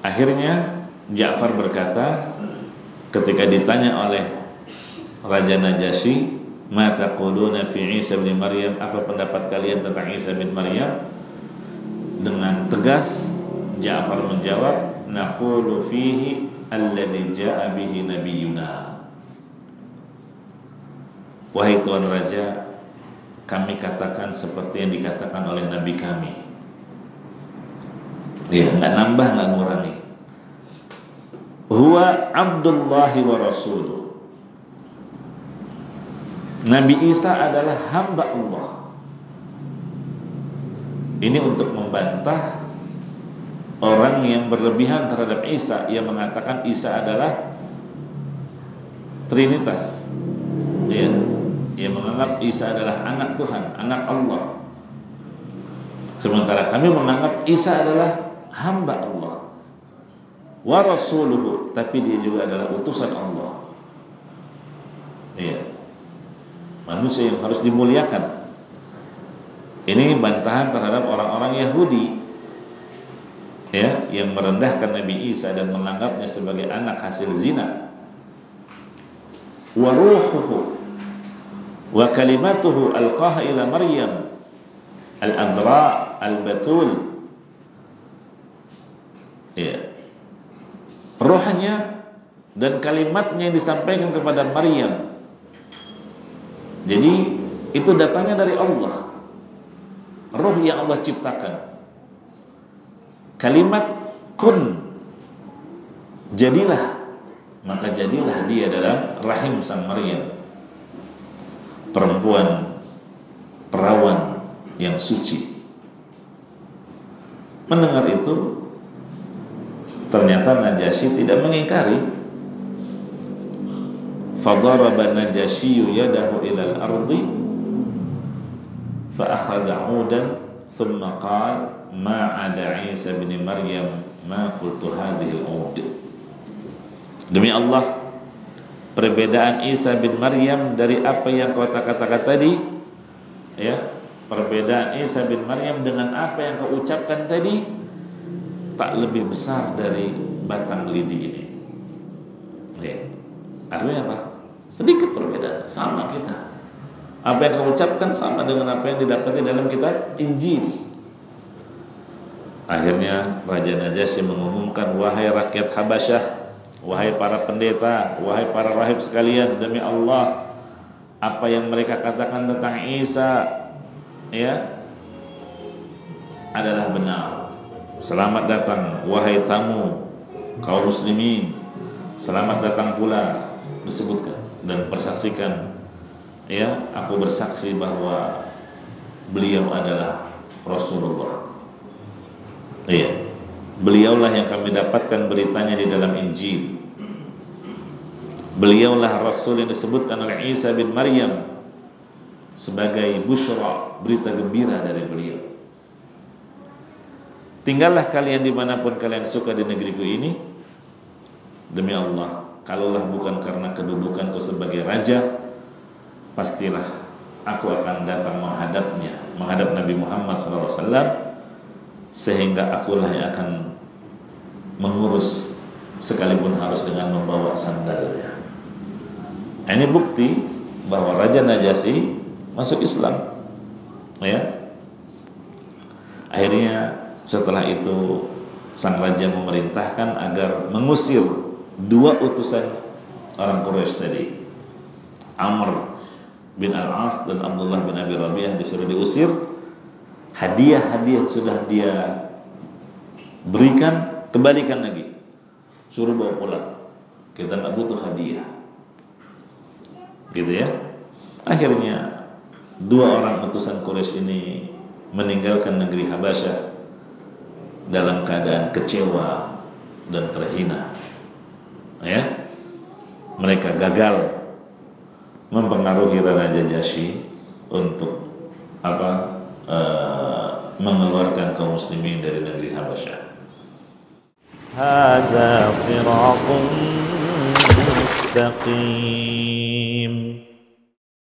Akhirnya Ja'far berkata ketika ditanya oleh Raja Najasyi, "Ma taquluna fi Isa bin Maryam?" Apa pendapat kalian tentang Isa bin Maryam? Dengan tegas Ja'far menjawab, "Naqulu fihi alladzi ja'a bihi nabiyyuna." Wahai Tuan Raja, kami katakan seperti yang dikatakan oleh Nabi kami. Ya, nggak nambah, nggak ngurangi. Huwa Abdullahi wa Rasuluh. Nabi Isa adalah hamba Allah. Ini untuk membantah orang yang berlebihan terhadap Isa, yang mengatakan Isa adalah Trinitas. Ya, yang menganggap Isa adalah anak Tuhan, anak Allah. Sementara kami menganggap Isa adalah hamba Allah. Wa rasuluhu, tapi dia juga adalah utusan Allah. Iya. Manusia yang harus dimuliakan. Ini bantahan terhadap orang-orang Yahudi, ya, yang merendahkan Nabi Isa dan menganggapnya sebagai anak hasil zina. Wa ruhuhu wa kalimatuhu alqaha ila Maryam al-azra al-batul. Ya. Rohnya dan kalimatnya yang disampaikan kepada Maryam. Jadi itu datangnya dari Allah. Roh yang Allah ciptakan. Kalimat kun, jadilah, maka jadilah dia dalam rahim sang Maryam, perempuan perawan yang suci. Mendengar itu, ternyata Najasyi tidak mengingkari. Fadaraba Najasyi yadahu ilal ardi fa akhadha 'udan thumma qala ma 'ada Isa bin Maryam ma qultu hadhihi al-'ud. Demi Allah, perbedaan Isa bin Maryam dari apa yang kau katakan tadi, ya, perbedaan Isa bin Maryam dengan apa yang kau ucapkan tadi tak lebih besar dari batang lidi ini. Ya. Artinya apa? Sedikit perbedaan, sama kita. Apa yang kau ucapkan sama dengan apa yang didapati dalam kitab Injil. Akhirnya Raja Najasyi mengumumkan, "Wahai rakyat Habasyah, wahai para pendeta, wahai para rahib sekalian, demi Allah, apa yang mereka katakan tentang Isa, ya, adalah benar. Selamat datang wahai tamu kaum muslimin. Selamat datang pula," disebutkan dan persaksikan, ya, "aku bersaksi bahwa beliau adalah Rasulullah." Iya, beliaulah yang kami dapatkan beritanya di dalam Injil. Beliaulah Rasul yang disebutkan oleh Isa bin Maryam sebagai busyra, berita gembira dari beliau. Tinggallah kalian dimanapun kalian suka di negeriku ini. Demi Allah, kalaulah bukan karena kedudukanku sebagai raja, pastilah aku akan datang menghadap Nabi Muhammad SAW, sehingga akulah yang akan mengurus sekalipun harus dengan membawa sandalnya. Ini bukti bahwa Raja Najasyi masuk Islam, ya. Akhirnya setelah itu sang raja memerintahkan agar mengusir dua utusan orang Quraisy tadi, Amr bin Al-As dan Abdullah bin Abi Rabi'ah, disuruh diusir. Hadiah-hadiah sudah dia berikan, kembalikan lagi, suruh bawa pulang, kita nggak butuh hadiah, gitu ya. Akhirnya dua orang utusan Quraisy ini meninggalkan negeri Habasyah dalam keadaan kecewa dan terhina, ya. Mereka gagal mempengaruhi Raja Najasyi untuk mengeluarkan kaum muslimin dari negeri Habasyah. Hadza siratun mustaqim.